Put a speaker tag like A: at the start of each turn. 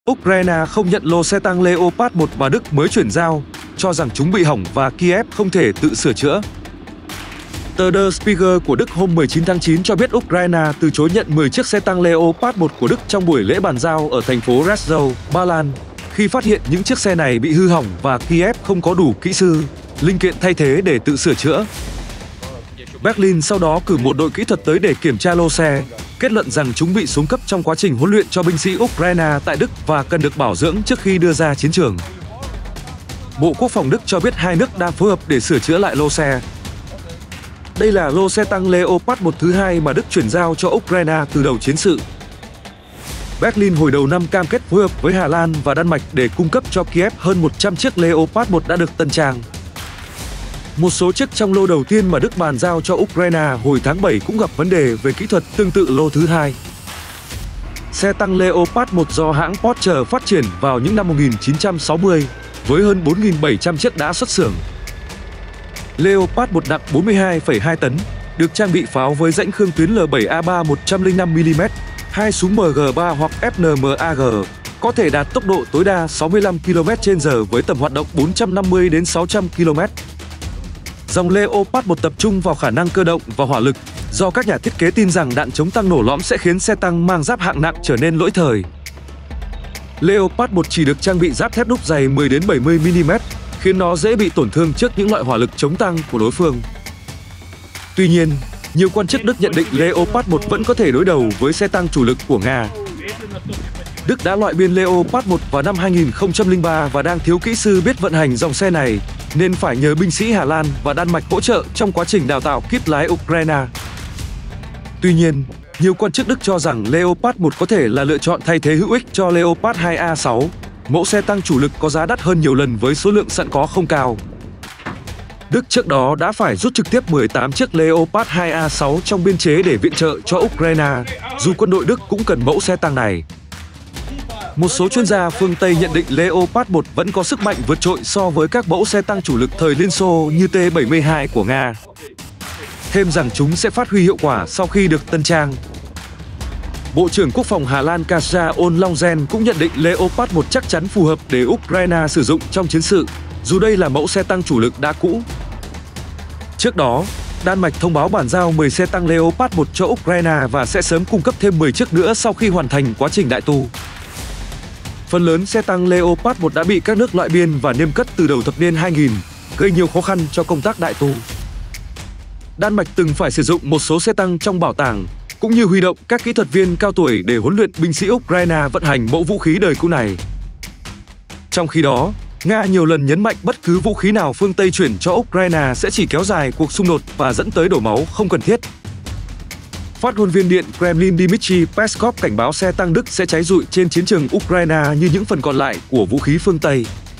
A: Ukraine không nhận lô xe tăng Leopard 1 mà Đức mới chuyển giao, cho rằng chúng bị hỏng và Kiev không thể tự sửa chữa. Tờ Der Spiegel của Đức hôm 19 tháng 9 cho biết Ukraine từ chối nhận 10 chiếc xe tăng Leopard 1 của Đức trong buổi lễ bàn giao ở thành phố Rzeszów, Ba Lan, khi phát hiện những chiếc xe này bị hư hỏng và Kiev không có đủ kỹ sư, linh kiện thay thế để tự sửa chữa. Berlin sau đó cử một đội kỹ thuật tới để kiểm tra lô xe, kết luận rằng chúng bị xuống cấp trong quá trình huấn luyện cho binh sĩ Ukraine tại Đức và cần được bảo dưỡng trước khi đưa ra chiến trường. Bộ Quốc phòng Đức cho biết hai nước đang phối hợp để sửa chữa lại lô xe. Đây là lô xe tăng Leopard 1 thứ hai mà Đức chuyển giao cho Ukraine từ đầu chiến sự. Berlin hồi đầu năm cam kết phối hợp với Hà Lan và Đan Mạch để cung cấp cho Kiev hơn 100 chiếc Leopard 1 đã được tân trang. Một số chiếc trong lô đầu tiên mà Đức bàn giao cho Ukraine hồi tháng 7 cũng gặp vấn đề về kỹ thuật tương tự lô thứ hai. Xe tăng Leopard 1 do hãng Porsche phát triển vào những năm 1960 với hơn 4.700 chiếc đã xuất xưởng. Leopard 1 nặng 42,2 tấn, được trang bị pháo với rãnh khương tuyến L7A3 105mm, 2 súng MG3 hoặc FNMAG, có thể đạt tốc độ tối đa 65 km/h với tầm hoạt động 450 đến 600 km. Dòng Leopard 1 tập trung vào khả năng cơ động và hỏa lực, do các nhà thiết kế tin rằng đạn chống tăng nổ lõm sẽ khiến xe tăng mang giáp hạng nặng trở nên lỗi thời. Leopard 1 chỉ được trang bị giáp thép đúc dày 10 đến 70mm, khiến nó dễ bị tổn thương trước những loại hỏa lực chống tăng của đối phương. Tuy nhiên, nhiều quan chức Đức nhận định Leopard 1 vẫn có thể đối đầu với xe tăng chủ lực của Nga. Đức đã loại biên Leopard 1 vào năm 2003 và đang thiếu kỹ sư biết vận hành dòng xe này, nên phải nhờ binh sĩ Hà Lan và Đan Mạch hỗ trợ trong quá trình đào tạo kíp lái Ukraine. Tuy nhiên, nhiều quan chức Đức cho rằng Leopard 1 có thể là lựa chọn thay thế hữu ích cho Leopard 2A6, mẫu xe tăng chủ lực có giá đắt hơn nhiều lần với số lượng sẵn có không cao. Đức trước đó đã phải rút trực tiếp 18 chiếc Leopard 2A6 trong biên chế để viện trợ cho Ukraine, dù quân đội Đức cũng cần mẫu xe tăng này. Một số chuyên gia phương Tây nhận định Leopard 1 vẫn có sức mạnh vượt trội so với các mẫu xe tăng chủ lực thời Liên Xô như T-72 của Nga. Thêm rằng chúng sẽ phát huy hiệu quả sau khi được tân trang. Bộ trưởng Quốc phòng Hà Lan Kajsa Ollongren cũng nhận định Leopard 1 chắc chắn phù hợp để Ukraine sử dụng trong chiến sự, dù đây là mẫu xe tăng chủ lực đã cũ. Trước đó, Đan Mạch thông báo bàn giao 10 xe tăng Leopard 1 cho Ukraine và sẽ sớm cung cấp thêm 10 chiếc nữa sau khi hoàn thành quá trình đại tu. Phần lớn xe tăng Leopard 1 đã bị các nước loại biên và niêm cất từ đầu thập niên 2000, gây nhiều khó khăn cho công tác đại tu. Đan Mạch từng phải sử dụng một số xe tăng trong bảo tàng, cũng như huy động các kỹ thuật viên cao tuổi để huấn luyện binh sĩ Ukraine vận hành mẫu vũ khí đời cũ này. Trong khi đó, Nga nhiều lần nhấn mạnh bất cứ vũ khí nào phương Tây chuyển cho Ukraine sẽ chỉ kéo dài cuộc xung đột và dẫn tới đổ máu không cần thiết. Phát ngôn viên Điện Kremlin Dmitry Peskov cảnh báo xe tăng Đức sẽ cháy rụi trên chiến trường Ukraine như những phần còn lại của vũ khí phương Tây.